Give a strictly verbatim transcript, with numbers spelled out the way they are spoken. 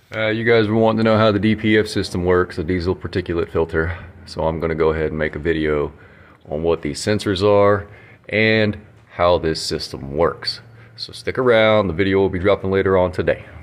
Uh, you guys were wanting to know how the D P F system works, the diesel particulate filter. So I'm going to go ahead and make a video on what these sensors are and how this system works. So stick around, the video will be dropping later on today.